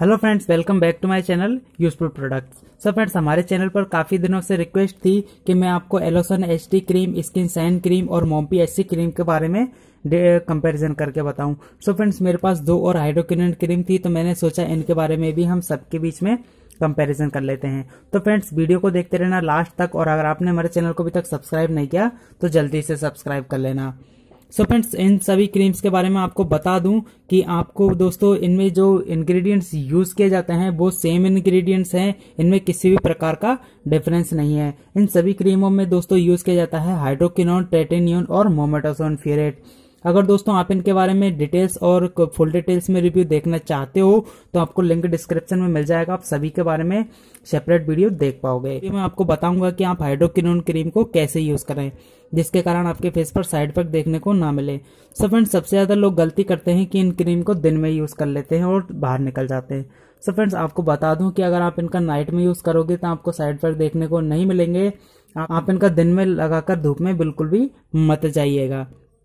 Hello friends, welcome back to my channel useful products. So friends, हमारे channel पर काफी दिनों से रिक्वेस्ट थी कि मैं आपको Elosone HD cream, skin shine cream और मोम्पी एचसी क्रीम के बारे में कंपैरिजन करके बताऊं। सो फ्रेंड्स, मेरे पास दो और हाइड्रोक्विनोन क्रीम थी, तो मैंने सोचा इनके बारे में भी हम सबके बीच में कंपैरिजन कर लेते हैं। तो फ्रेंड्स, वीडियो को देखते रहना लास्ट तक, और अगर आपने हमारे चैनल को अभी तक सब्सक्राइब नहीं किया तो जल्दी से सब्सक्राइब कर लेना। सो फ्रेंड्स, इन सभी क्रीम्स के बारे में आपको बता दूं कि आपको दोस्तों इनमें जो इंग्रेडिएंट्स यूज किए जाते हैं वो सेम इंग्रेडिएंट्स हैं, इनमें किसी भी प्रकार का डिफरेंस नहीं है। इन सभी क्रीमों में दोस्तों यूज किया जाता है हाइड्रोक्विनोन, ट्रेटेनियोन और मोमेटासोन फ्यूरेट। अगर दोस्तों आप इनके बारे में डिटेल्स और फुल डिटेल्स में रिव्यू देखना चाहते हो तो आपको लिंक डिस्क्रिप्शन में मिल जाएगा, आप सभी के बारे में सेपरेट वीडियो देख पाओगे। मैं आपको बताऊंगा कि आप हाइड्रोक्विनोन क्रीम को कैसे यूज करें जिसके कारण आपके फेस पर साइड इफेक्ट देखने को ना मिले। सो फ्रेंड्स, सबसे ज्यादा लोग गलती करते हैं कि इन क्रीम को दिन में यूज कर लेते हैं और बाहर निकल जाते हैं। सो फ्रेंड्स, आपको बता दूं कि अगर आप इनका नाइट में यूज करोगे तो आपको साइड इफेक्ट देखने को नहीं मिलेंगे। आप इनका दिन में लगाकर धूप में बिल्कुल भी मत जाइएगा।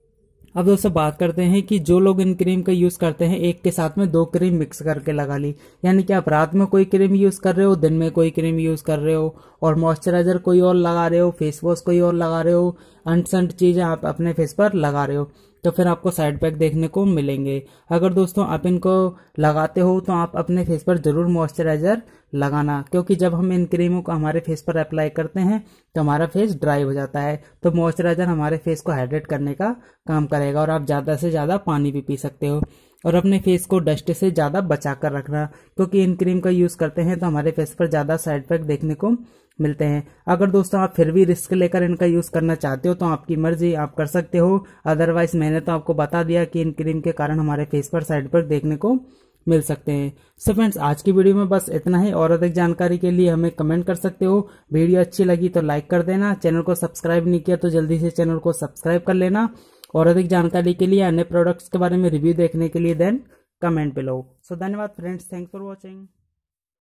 अब दोस्तों बात करते हैं कि जो लोग इन क्रीम का यूज करते हैं, एक के साथ में दो क्रीम मिक्स करके लगा ली, यानी कि आप रात में कोई क्रीम यूज कर रहे हो, दिन में कोई क्रीम यूज कर रहे हो, और मॉइस्चराइजर कोई और लगा रहे हो, फेस वॉश कोई और लगा रहे हो, अनसंट चीजें आप अपने फेस पर लगा रहे हो, तो फिर आपको साइड इफेक्ट देखने को मिलेंगे। अगर दोस्तों आप इनको लगाते हो तो आप अपने फेस पर जरूर मॉइस्चराइजर लगाना, क्योंकि जब हम इन क्रीमों को हमारे फेस पर अप्लाई करते हैं तो हमारा फेस ड्राई हो जाता है, तो मॉइस्चराइजर हमारे फेस को हाइड्रेट करने का काम करेगा। और आप ज्यादा से ज्यादा पानी भी पी सकते हो, और अपने फेस को डस्ट से ज्यादा बचा कर रखना, क्योंकि इन क्रीम का यूज करते हैं तो हमारे फेस पर ज्यादा साइड इफेक्ट देखने को मिलते हैं। अगर दोस्तों आप फिर भी रिस्क लेकर इनका यूज करना चाहते हो तो आपकी मर्जी, आप कर सकते हो। अदरवाइज मैंने तो आपको बता दिया कि इन क्रीम के कारण हमारे फेस पर साइड इफेक्ट देखने को मिल सकते हैं। सो फ्रेंड्स, आज की वीडियो में बस इतना ही, और अधिक जानकारी के लिए हमें कमेंट कर सकते हो। वीडियो अच्छी लगी तो लाइक कर देना, चैनल को सब्सक्राइब नहीं किया तो जल्दी से चैनल को सब्सक्राइब कर लेना, और अधिक जानकारी के लिए अन्य प्रोडक्ट्स के बारे में रिव्यू देखने के लिए देन कमेंट बिलो। सो धन्यवाद फ्रेंड्स, थैंक्स फॉर वॉचिंग।